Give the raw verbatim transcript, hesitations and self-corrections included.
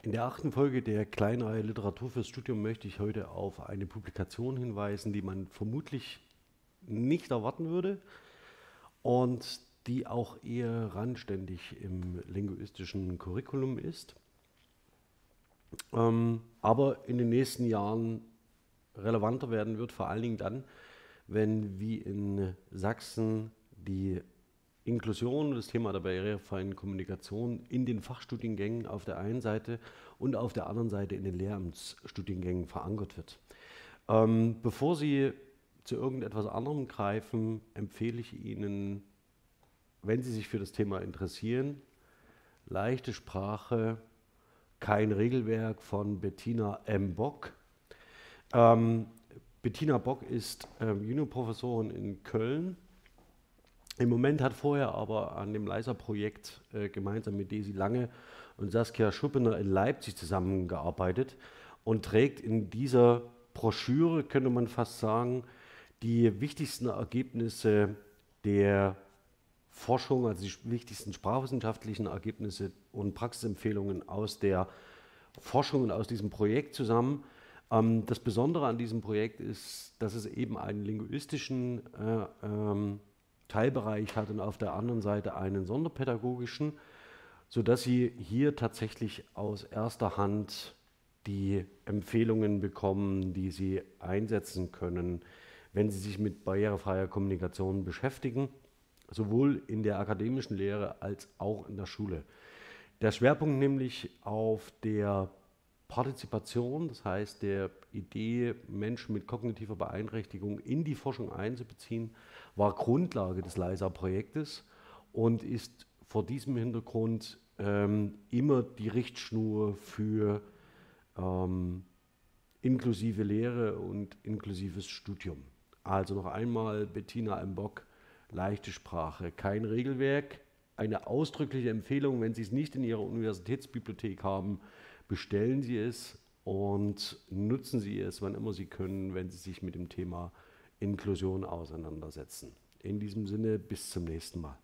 In der achten Folge der Kleinreihe Literatur fürs Studium möchte ich heute auf eine Publikation hinweisen, die man vermutlich nicht erwarten würde und die auch eher randständig im linguistischen Curriculum ist, ähm, aber in den nächsten Jahren relevanter werden wird, vor allen Dingen dann, wenn wie in Sachsen die Inklusion, das Thema der barrierefreien Kommunikation in den Fachstudiengängen auf der einen Seite und auf der anderen Seite in den Lehramtsstudiengängen verankert wird. Ähm, bevor Sie zu irgendetwas anderem greifen, empfehle ich Ihnen, wenn Sie sich für das Thema interessieren, leichte Sprache, kein Regelwerk von Bettina M. Bock. Ähm, Bettina Bock ist ähm, Juniorprofessorin in Köln. Im Moment hat vorher aber an dem LISA-Projekt äh, gemeinsam mit Desi Lange und Saskia Schuppener in Leipzig zusammengearbeitet und trägt in dieser Broschüre, könnte man fast sagen, die wichtigsten Ergebnisse der Forschung, also die wichtigsten sprachwissenschaftlichen Ergebnisse und Praxisempfehlungen aus der Forschung und aus diesem Projekt zusammen. Ähm, das Besondere an diesem Projekt ist, dass es eben einen linguistischen äh, ähm, Teilbereich hat und auf der anderen Seite einen sonderpädagogischen, sodass Sie hier tatsächlich aus erster Hand die Empfehlungen bekommen, die Sie einsetzen können, wenn Sie sich mit barrierefreier Kommunikation beschäftigen, sowohl in der akademischen Lehre als auch in der Schule. Der Schwerpunkt nämlich auf der Partizipation, das heißt der Idee, Menschen mit kognitiver Beeinträchtigung in die Forschung einzubeziehen, war Grundlage des LISA-Projektes und ist vor diesem Hintergrund ähm, immer die Richtschnur für ähm, inklusive Lehre und inklusives Studium. Also noch einmal Bettina M. Bock, leichte Sprache, kein Regelwerk, eine ausdrückliche Empfehlung, wenn Sie es nicht in Ihrer Universitätsbibliothek haben, bestellen Sie es und nutzen Sie es, wann immer Sie können, wenn Sie sich mit dem Thema Inklusion auseinandersetzen. In diesem Sinne, bis zum nächsten Mal.